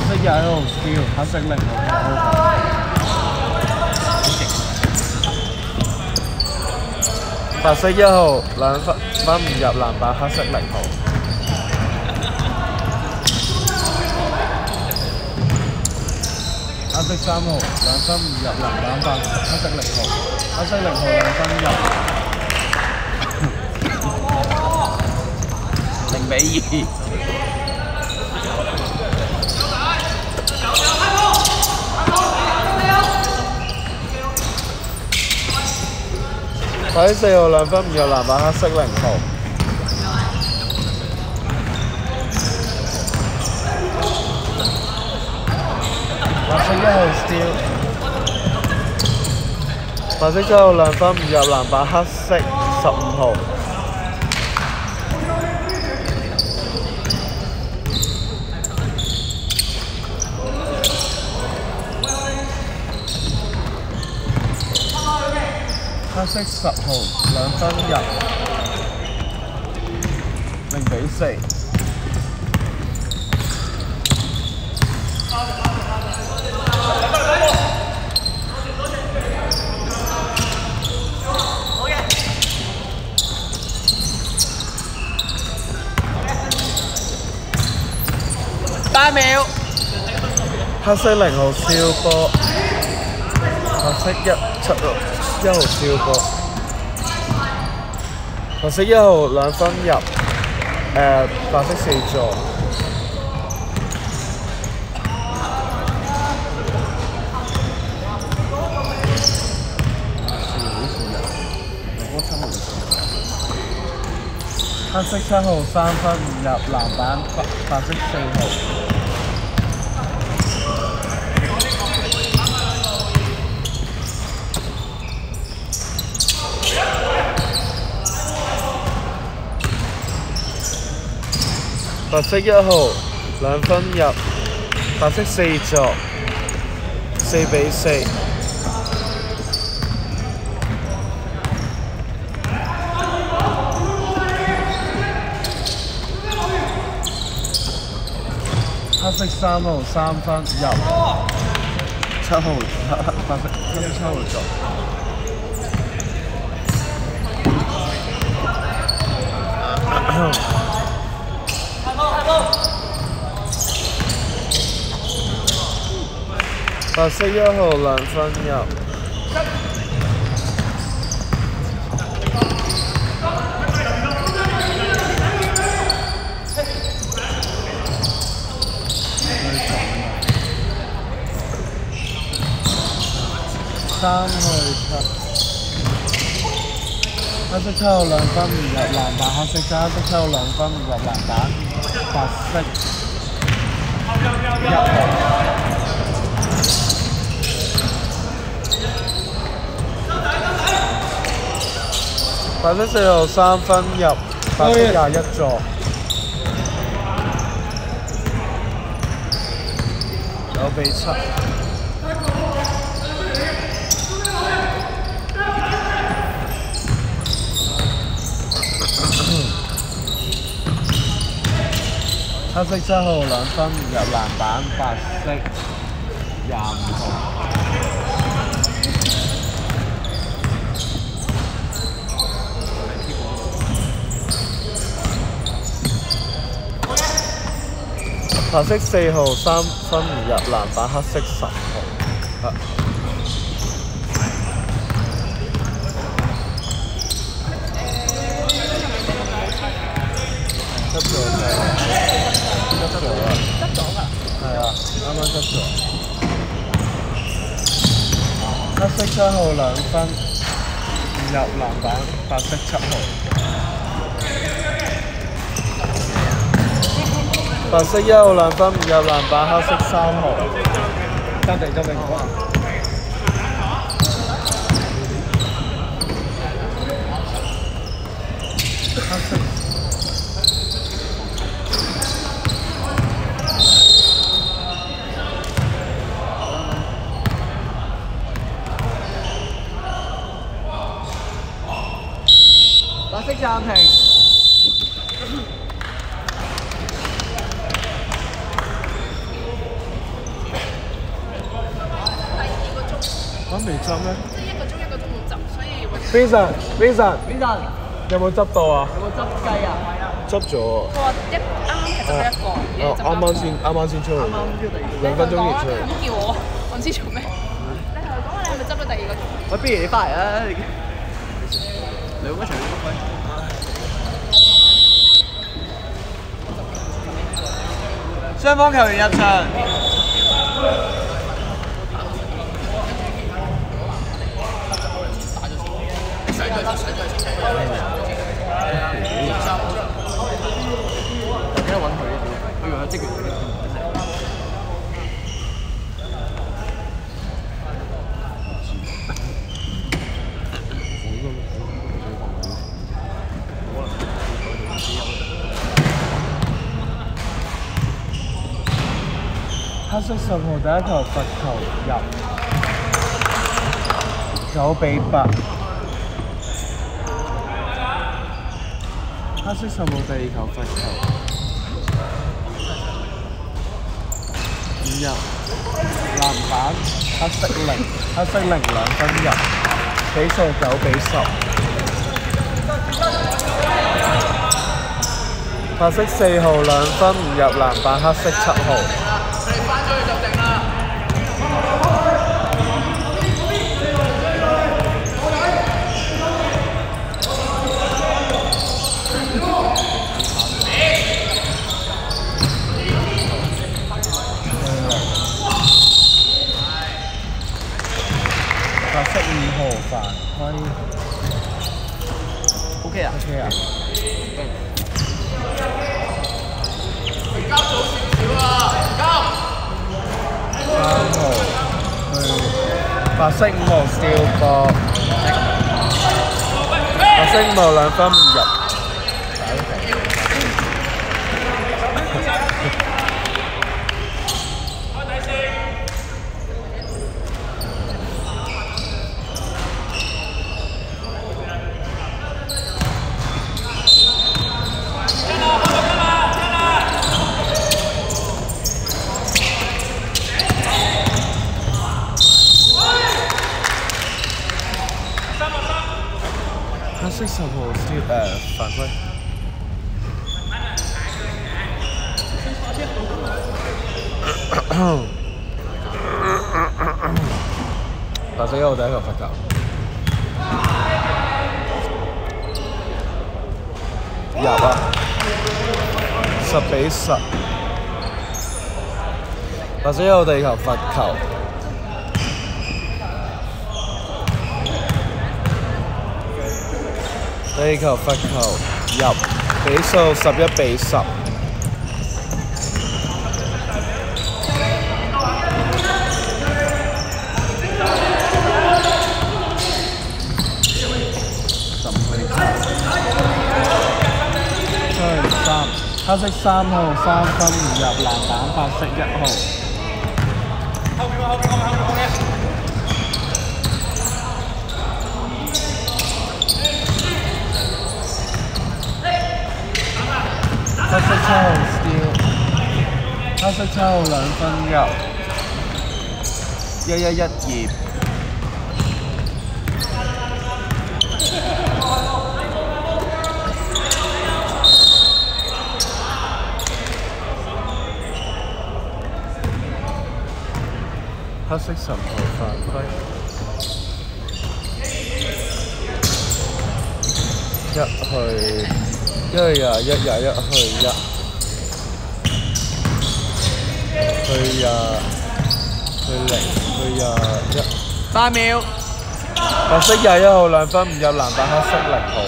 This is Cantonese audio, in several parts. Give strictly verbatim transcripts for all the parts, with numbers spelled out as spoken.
色廿一號 Steel， 黑色零號 白色一號兩分分唔入籃板，黑色零號。黑色三號兩分唔入籃板，白黑色零號。黑色零號兩分入。零比二。白色四號兩分唔入籃板，黑色零號。白色一號 Steel， 白色七號兩分唔入籃板，黑色十五號。黑色十號兩分入，零比四。八秒。黑色零號燒波，白色一七號。一號燒波，白色一號兩分入，誒、呃、白色四座。黑色七號三分唔入籃板，白白色四號。白色一號兩分入，白色四座，四比四。黑色三號三分入，七號黑白色黑色七號座。白色一號兩分入，三去七。黑色七號兩分唔入籃板，黑色七黑色七號兩分唔入籃板，白色一號。白色四號三分入，白色廿一座，九比七。黑色七號兩分入籃板，白色廿五號。白色四號三分唔入籃板，黑色十號。啊執咗嘅，執咗啦，執咗㗎，係啊，啱啱執咗。黑色七號兩分唔入籃板，白色七號。白色一號兩分唔入籃板，黑色三號。得地得地好啊！黑色。白色暫停。 嚇未執咩？ 即係一個鐘一個鐘冇執，所以 Vincent，Vincent，Vincent，有冇執到啊？ 有冇執雞啊？ 執咗。 佢話一啱啱係執咗一個， 哦，啱啱先，啱啱先出嚟。兩分鐘前出嚟。 咁叫我，我唔知做咩。你係講你係咪執咗第二個鐘？ 喂，不如你翻嚟啦，兩個場都開。雙方球員入場。大家揾佢，我以為積極啲。 黑色十號第一球罰球入，九比八。黑色十號第二球罰球唔入，籃板黑色零，黑色零兩分入，比數九比十。白色四號兩分唔入，籃板黑色七號。白色五號犯規 ，OK 啊 ？OK 啊？ 交早少少啊！交。 三號去白色五號steal波，白色五號兩分唔入。黑色十號先誒犯規。白色一號第一球罰球。入啊！十比十。白色一號第二球罰球。第二球罰球入，比數十一比十。三，黑色三號三分唔入，籃板白色一號。後邊後邊後邊後邊後邊。黑色七號 steal， 黑色七號兩分入，一一一二。黑色十號犯規，一去。一去廿一，廿一去一，去廿，去零，去廿一。 八秒。 白色廿一號兩分唔入，籃板黑色零號。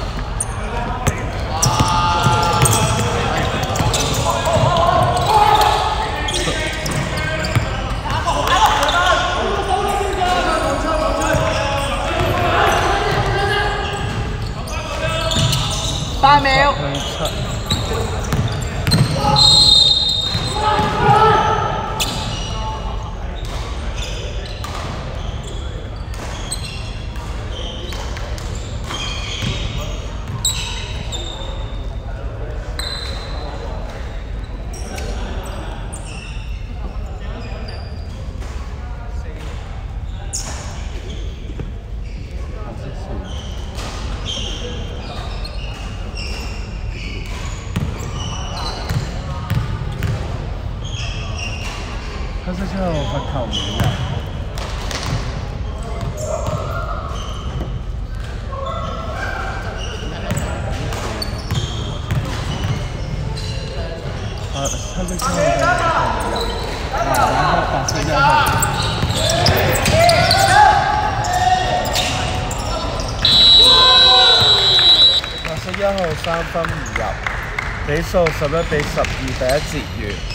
八秒。 之後罰球唔入。啊，他們之後嘅罰球唔入，然後八十一號。八十一號三分唔入，比數十一比十二，第一節完。